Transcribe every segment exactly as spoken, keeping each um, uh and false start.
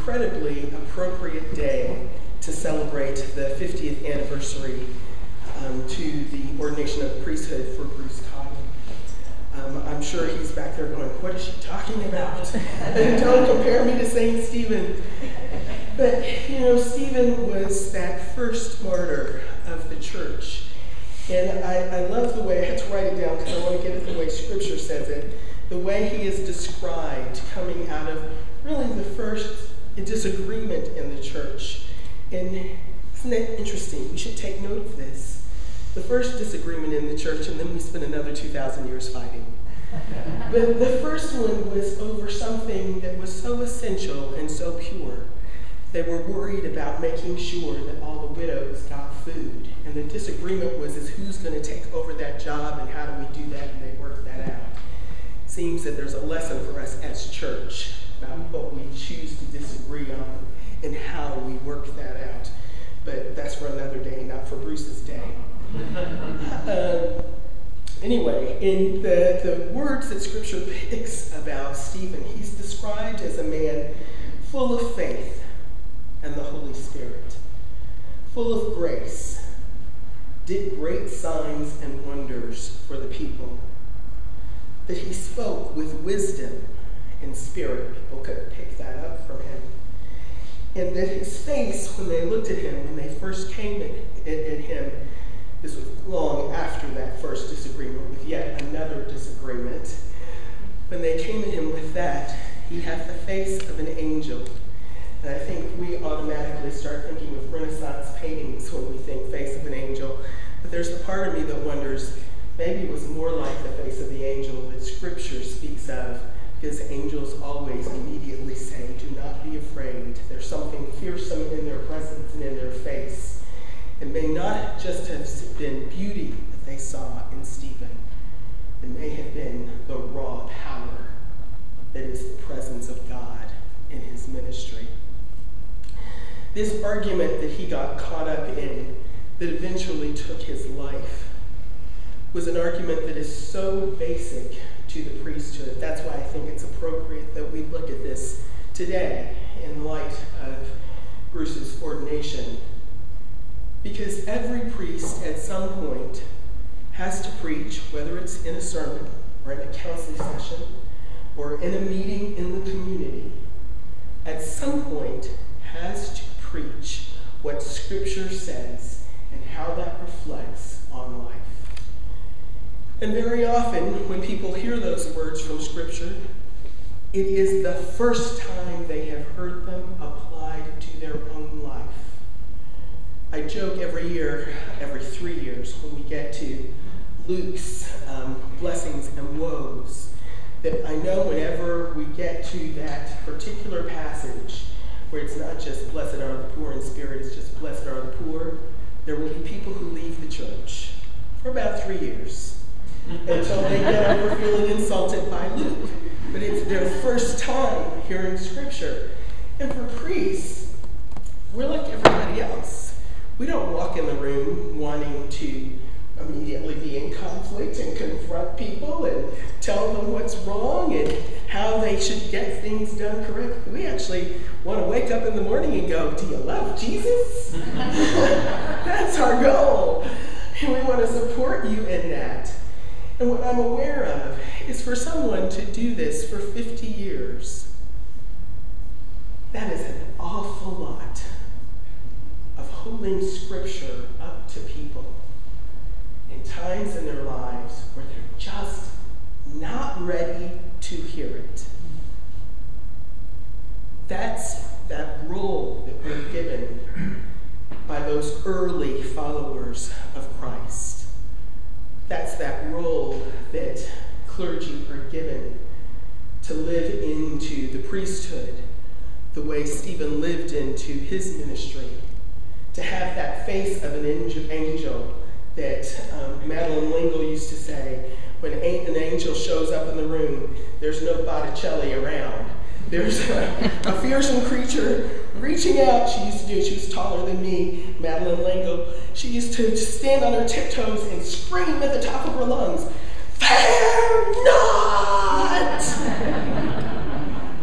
incredibly appropriate day to celebrate the fiftieth anniversary um, to the ordination of priesthood for Bruce Coggin. Um, I'm sure he's back there going, what is she talking about? Don't compare me to Saint Stephen. But, you know, Stephen was that first martyr of the church. And I, I love the way, I had to write it down because I want to get it the way Scripture says it, the way he is described coming out of really the first disagreement in the church. And isn't that interesting? We should take note of this. The first disagreement in the church, and then we spent another two thousand years fighting. But the first one was over something that was so essential and so pure. They were worried about making sure that all the widows got food. And the disagreement was is who's going to take over that job and how do we do that, and they worked that out. Seems that there's a lesson for us as church about what we choose to disagree on and how we work that out. But that's for another day, not for Bruce's day. um, anyway, in the, the words that Scripture picks about Stephen, he's described as a man full of faith and the Holy Spirit, full of grace, did great signs and wonders for the people, that he spoke with wisdom and spirit. People could pick that up from him. And that his face, when they looked at him, when they first came at, at, at him, this was long after that first disagreement with yet another disagreement. When they came at him with that, he had the face of an angel. And I think we automatically start thinking of Renaissance paintings when we think face of an angel. But there's the part of me that wonders, maybe it was more like the face of the angel that Scripture speaks of, because angels always immediately say, do not be afraid. There's something fearsome in their presence and in their face. It may not just have been beauty that they saw in Stephen. It may have been the raw power that is the presence of God in his ministry. This argument that he got caught up in that eventually took his life was an argument that is so basic to the priesthood. That's why I think it's appropriate that we look at this today in light of Bruce's ordination. Because every priest at some point has to preach, whether it's in a sermon or in a counseling session or in a meeting in the community, at some point has to preach what Scripture says and how that reflects on life. And very often, when people hear those words from Scripture, it is the first time they have heard them applied to their own life. I joke every year, every three years, when we get to Luke's um, blessings and woes, that I know whenever we get to that particular passage, where it's not just blessed are the poor in spirit, it's just blessed are the poor, there will be people who leave the church for about three years until they get over feeling insulted by Luke. But it's their first time hearing Scripture. And for priests, we're like everybody else. We don't walk in the room wanting to immediately be in conflict and confront people and tell them what's wrong and how they should get things done correctly. We actually want to wake up in the morning and go, do you love Jesus? That's our goal. And we want to support you in that. And what I'm aware of is for someone to do this for fifty years, that is an awful lot of holding Scripture up to people in times in their lives where they're just not ready to hear it. That's that role that we're given by those early followers of Christ. That's that role that clergy are given to live into the priesthood the way Stephen lived into his ministry, to have that face of an angel that um, Madeline Lingle used to say, when an angel shows up in the room, there's no Botticelli around. There's a, a fearsome creature reaching out. She used to do it. She was taller than me, Madeline Lingle. She used to just stand on her tiptoes and scream at the top of her lungs, "Fear not!"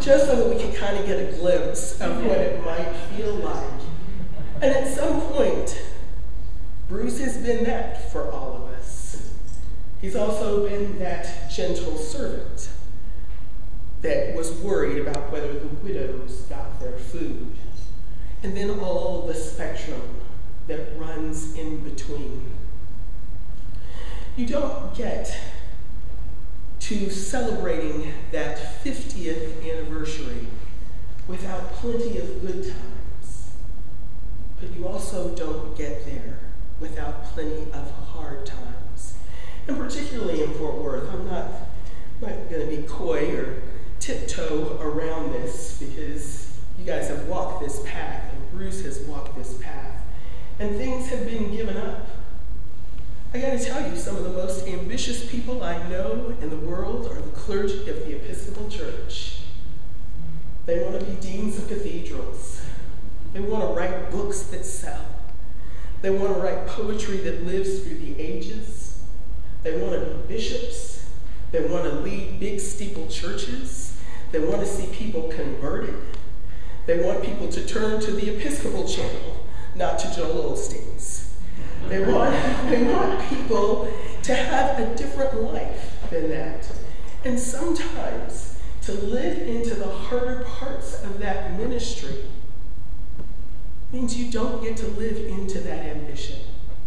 just so that we can kind of get a glimpse of what it might feel like. And at some point, Bruce has been that for all of us. He's also been that gentle servant that was worried about whether the widows got their food. And then all the spectrum that runs in between. You don't get to celebrating that fiftieth anniversary without plenty of good times. But you also don't get there without plenty of hard times. And particularly in Fort Worth, I'm not, not going to be coy or tiptoe around this because you guys have walked this path and Bruce has walked this path and things have been given up. I got to tell you, some of the most ambitious people I know in the world are the clergy of the Episcopal Church. They want to be deans of cathedrals. They want to write books that sell. They want to write poetry that lives through the ages. They want to be bishops. They want to lead big steeple churches. They want to see people converted. They want people to turn to the Episcopal channel, not to Joel Osteen's. They want, they want people to have a different life than that. And sometimes to live into the harder parts of that ministry means you don't get to live into that ambition.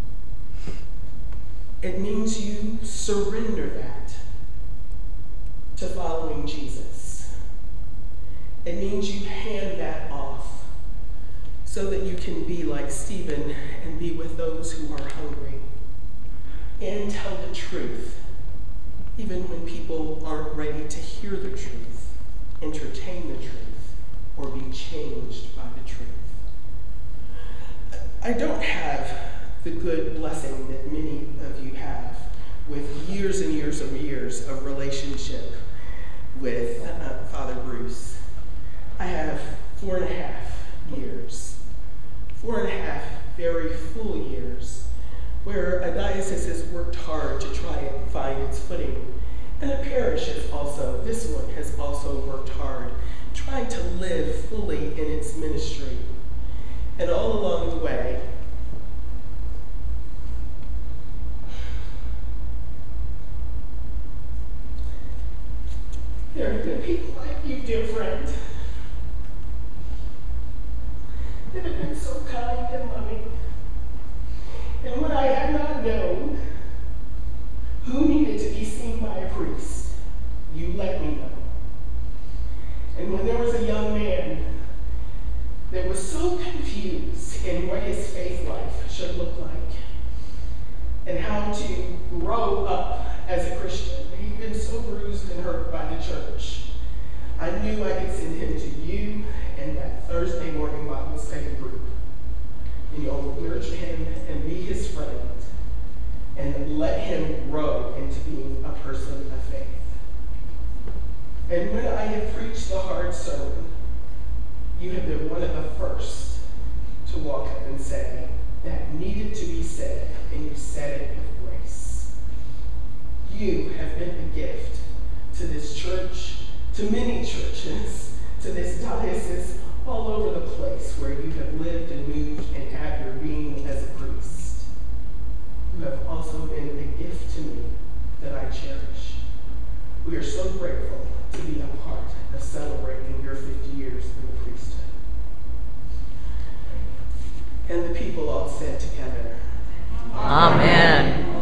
It means you surrender that to following Jesus. It means you hand that off so that you can be like Stephen and be with those who are hungry and tell the truth, even when people aren't ready to hear the truth, entertain the truth, or be changed by the truth. I don't have the good blessing that many of you have with years and years and years of relationship with uh, Father Bruce. I have four and a half years. Four and a half very full years where a diocese has worked hard to try and find its footing. And a parish has also, this one has also worked hard, trying to live fully in its ministry. And all along the way, there have been people like you, dear friend, that have been so kind and loving. And when I had not known who needed to be seen by a priest, you let me know. And when there was a young man that was so confused in what his faith life should look like and how to grow up as a Christian, he'd been so bruised and hurt by the church, I knew I could send him to you and that Thursday morning Bible study group. And you'll nurture him and be his friend and let him grow into being a person of faith. And when I have preached the hard sermon, you have been one of the first to walk up and say, that needed to be said, and you said it with grace. You have been a gift to this church, to many churches, to this diocese, all over the place where you have lived and moved and have your being as a priest. You have also been a gift to me that I cherish. We are so grateful to be a part of celebrating your fifty years in the priesthood. And the people all said together, Amen.